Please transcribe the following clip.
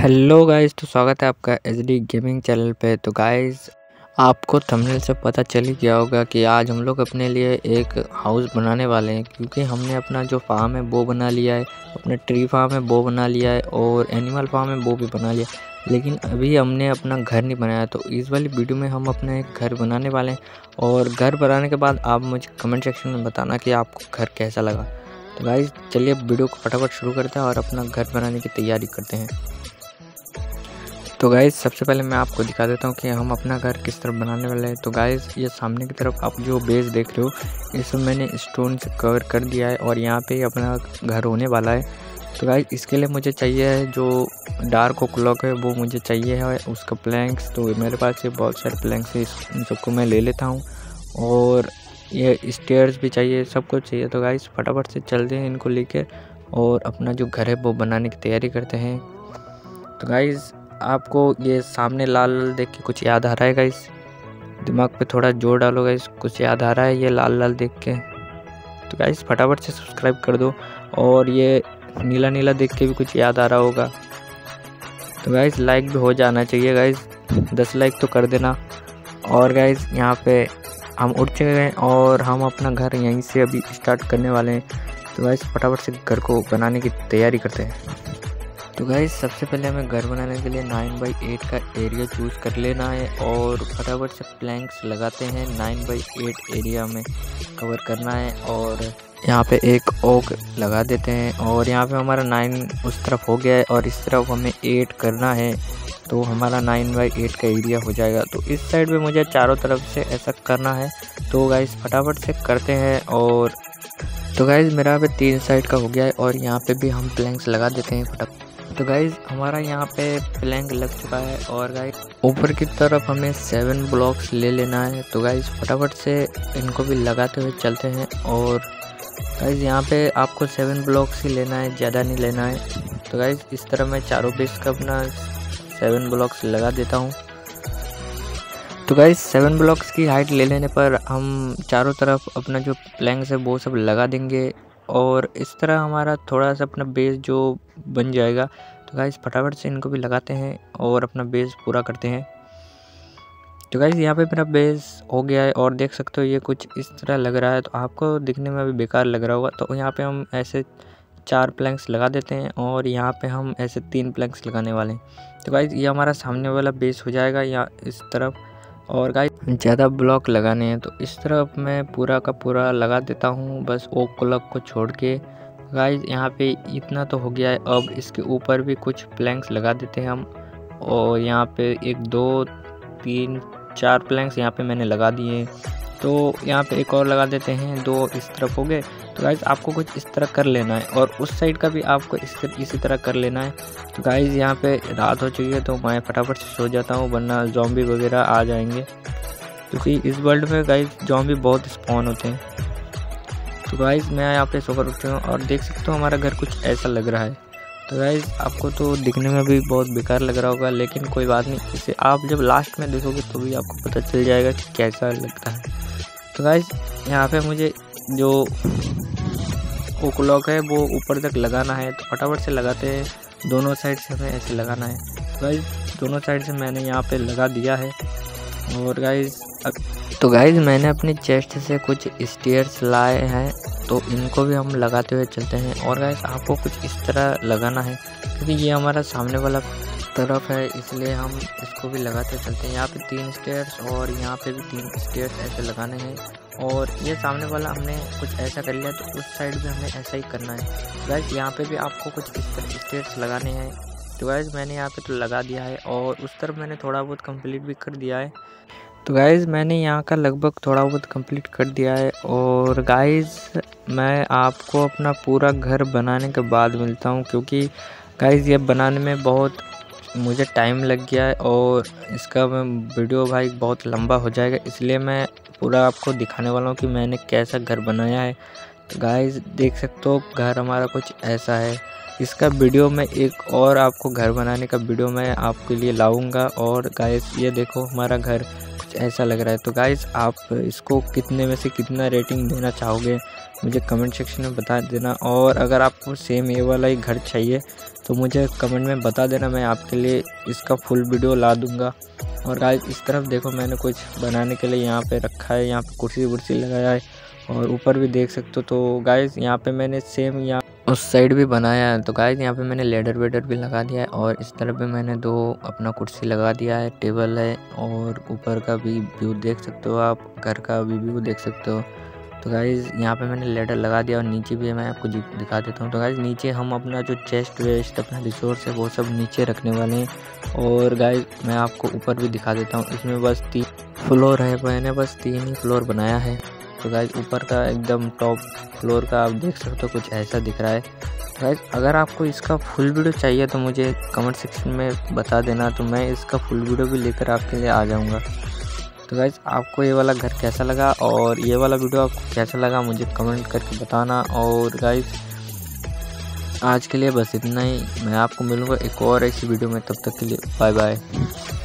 Hello guys, तो स्वागत है आपका एचडी गेमिंग चैनल पे। तो गाइस, आपको थंबनेल से पता चल ही गया होगा कि आज हम लोग अपने लिए एक हाउस बनाने वाले हैं, क्योंकि हमने अपना जो फार्म है वो बना लिया है, अपना ट्री फार्म है वो बना लिया है और एनिमल फार्म है वो भी बना लिया, लेकिन अभी हमने अपना घर नहीं बनाया। तो इस वाली वीडियो में हम अपना एक घर बनाने वाले हैं और घर बनाने के बाद आप मुझे कमेंट सेक्शन में बताना कि आपको घर कैसा लगा। तो गाइस, चलिए वीडियो को फटाफट शुरू करते हैं और अपना घर बनाने की तैयारी करते हैं। तो गाइस, सबसे पहले मैं आपको दिखा देता हूँ कि हम अपना घर किस तरफ बनाने वाले हैं। तो गाइस, ये सामने की तरफ आप जो बेस देख रहे हो, इसे मैंने स्टोन से कवर कर दिया है और यहाँ पे ही अपना घर होने वाला है। तो गाइस, इसके लिए मुझे चाहिए है जो डार्क क्लॉक है, वो मुझे चाहिए है उसका प्लैंक्स। तो मेरे पास ये बहुत सारे प्लैंक्स है, इन सबको मैं ले लेता हूँ और ये स्टेयर्स भी चाहिए, सब कुछ चाहिए। तो गाइस, फटाफट से चलते हैं इनको लेकर और अपना जो घर है वो बनाने की तैयारी करते हैं। तो गाइस, आपको ये सामने लाल लाल देख के कुछ याद आ रहा है गाइस? दिमाग पे थोड़ा जोर डालो गाइस, कुछ याद आ रहा है ये लाल लाल देख के? तो गाइस, फटाफट से सब्सक्राइब कर दो और ये नीला नीला देख के भी कुछ याद आ रहा होगा। तो गाइस, लाइक भी हो जाना चाहिए गाइस, 10 लाइक तो कर देना। और गाइस, यहाँ पे हम उठ चुके हैं और हम अपना घर यहीं से अभी स्टार्ट करने वाले हैं। तो गाइस, फटाफट से घर को बनाने की तैयारी करते हैं। तो गाइस, सबसे पहले हमें घर बनाने के लिए 9x8 का एरिया चूज़ कर लेना है और फटाफट से प्लैंक्स लगाते हैं। 9x8 एरिया में कवर करना है और यहाँ पे एक ओक लगा देते हैं और यहाँ पे हमारा 9 उस तरफ हो गया है और इस तरफ हमें 8 करना है, तो हमारा 9x8 का एरिया हो जाएगा। तो इस साइड पे मुझे चारों तरफ से ऐसा करना है। तो गाइस, फटाफट से करते हैं। और तो गाइस, मेरा पे 3 साइड का हो गया है और यहाँ पे भी हम प्लैंक्स लगा देते हैं फटाफट। तो गाइज़, हमारा यहाँ पे प्लैंक लग चुका है और गाइज़ ऊपर की तरफ हमें 7 ब्लॉक्स ले लेना है। तो गाइज़, फटाफट से इनको भी लगाते हुए चलते हैं। और गाइज़, यहाँ पे आपको 7 ब्लॉक्स ही लेना है, ज़्यादा नहीं लेना है। तो गाइज़, इस तरह मैं चारों बेस का अपना 7 ब्लॉक्स लगा देता हूँ। तो गाइज़, 7 ब्लॉक्स की हाइट ले लेने पर हम चारों तरफ अपना जो प्लैंक्स है वो सब लगा देंगे और इस तरह हमारा थोड़ा सा अपना बेस जो बन जाएगा। तो गाइस, फटाफट से इनको भी लगाते हैं और अपना बेस पूरा करते हैं। तो गाइस, यहाँ पे मेरा बेस हो गया है और देख सकते हो ये कुछ इस तरह लग रहा है। तो आपको दिखने में अभी बेकार लग रहा होगा। तो यहाँ पे हम ऐसे 4 प्लैंक्स लगा देते हैं और यहाँ पे हम ऐसे 3 प्लैंक्स लगाने वाले हैं। तो गाइस, ये हमारा सामने वाला बेस हो जाएगा यहाँ इस तरफ। और गाइस, ज़्यादा ब्लॉक लगाने हैं तो इस तरफ मैं पूरा का पूरा लगा देता हूँ, बस ओक क्लॉक को छोड़ के। गाइस, यहाँ पे इतना तो हो गया है, अब इसके ऊपर भी कुछ प्लैंक्स लगा देते हैं हम। और यहाँ पे 1 2 3 4 प्लैंक्स यहाँ पे मैंने लगा दिए। तो यहाँ पे एक और लगा देते हैं, 2 इस तरफ हो गए। तो गाइस, आपको कुछ इस तरह कर लेना है और उस साइड का भी आपको इसी तरह कर लेना है। तो गाइस, यहाँ पे रात हो चुकी है तो मैं फटाफट से सो जाता हूँ, वरना ज़ॉम्बी वगैरह आ जाएंगे, क्योंकि इस वर्ल्ड में गाइस ज़ॉम्बी बहुत स्पॉन होते हैं। तो गाइस, मैं यहाँ पे सोकर उठता हूँ और देख सकते हो हमारा घर कुछ ऐसा लग रहा है। तो गाइस, आपको तो दिखने में भी बहुत बेकार लग रहा होगा, लेकिन कोई बात नहीं, इसे आप जब लास्ट में देखोगे तो भी आपको पता चल जाएगा कि कैसा लगता है। तो गाइस, यहाँ पे मुझे जो वो क्लॉक है वो ऊपर तक लगाना है, तो फटाफट से लगाते हैं। दोनों साइड से हमें ऐसे लगाना है। तो गाइस, दोनों साइड से मैंने यहाँ पे लगा दिया है। और गाइस, तो गाइस, मैंने अपनी चेस्ट से कुछ स्टेयर्स लाए हैं, तो इनको भी हम लगाते हुए चलते हैं। और गाइस, आपको कुछ इस तरह लगाना है, क्योंकि ये हमारा सामने वाला तरफ है, इसलिए हम इसको भी लगाते चलते हैं। यहाँ पे 3 स्टेयर्स और यहाँ पे भी 3 स्टेयर्स ऐसे लगाने हैं। और ये सामने वाला हमने कुछ ऐसा कर लिया, तो उस साइड भी हमें ऐसा ही करना है। गाइस, यहाँ पे भी आपको कुछ इस तरह स्टेयर्स लगाने हैं। तो गाइस, मैंने यहाँ पे तो लगा दिया है और उस तरफ मैंने थोड़ा बहुत कंप्लीट भी कर दिया है। तो गाइस, मैंने यहाँ का लगभग थोड़ा बहुत कंप्लीट कर दिया है। और गाइस, मैं आपको अपना पूरा घर बनाने के बाद मिलता हूँ, क्योंकि गाइस ये बनाने में बहुत मुझे टाइम लग गया है और इसका वीडियो भाई बहुत लंबा हो जाएगा, इसलिए मैं पूरा आपको दिखाने वाला हूँ कि मैंने कैसा घर बनाया है। तो गाइस, देख सकते हो घर हमारा कुछ ऐसा है। इसका वीडियो में एक और आपको घर बनाने का वीडियो मैं आपके लिए लाऊंगा। और गाइस, ये देखो हमारा घर कुछ ऐसा लग रहा है। तो गाइस, आप इसको कितने में से कितना रेटिंग देना चाहोगे मुझे कमेंट सेक्शन में बता देना। और अगर आपको सेम ये वाला ही घर चाहिए तो मुझे कमेंट में बता देना, मैं आपके लिए इसका फुल वीडियो ला दूँगा। और गाइस इस तरफ देखो मैंने कुछ बनाने के लिए यहाँ पे रखा है, यहाँ पे कुर्सी वुर्सी लगाया है और ऊपर भी देख सकते हो। तो गाइस यहाँ पे मैंने सेम यहाँ उस साइड भी बनाया है। तो गाइस यहाँ पे मैंने लेडर वेडर भी लगा दिया है और इस तरफ भी मैंने 2 अपना कुर्सी लगा दिया है, टेबल है और ऊपर का भी व्यू देख सकते हो, आप घर का भी व्यू देख सकते हो। तो गाइस यहाँ पे मैंने लेडर लगा दिया और नीचे भी मैं आपको दिखा देता हूँ। तो गाइस नीचे हम अपना जो चेस्ट वेस्ट अपना रिसोर्स है वो सब नीचे रखने वाले हैं। और गाइस मैं आपको ऊपर भी दिखा देता हूँ, इसमें बस 3 फ्लोर है, मैंने बस 3 ही फ्लोर बनाया है। तो गाइस ऊपर का एकदम टॉप फ्लोर का आप देख सकते हो कुछ ऐसा दिख रहा है। गाइस अगर आपको इसका फुल वीडियो चाहिए तो मुझे कमेंट सेक्शन में बता देना, तो मैं इसका फुल वीडियो भी लेकर आपके लिए आ जाऊंगा। तो गाइस आपको ये वाला घर कैसा लगा और ये वाला वीडियो आपको कैसा लगा मुझे कमेंट करके बताना। और गाइस आज के लिए बस इतना ही, मैं आपको मिलूँगा एक और ऐसी वीडियो में, तब तक के लिए बाय बाय।